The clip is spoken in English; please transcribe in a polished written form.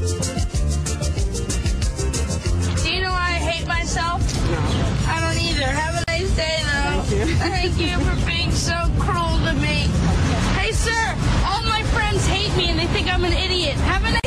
Do you know why I hate myself? No. I don't either. Have a nice day, though. Thank you. Thank you for being so cruel to me. Hey, sir, all my friends hate me and they think I'm an idiot. Have a nice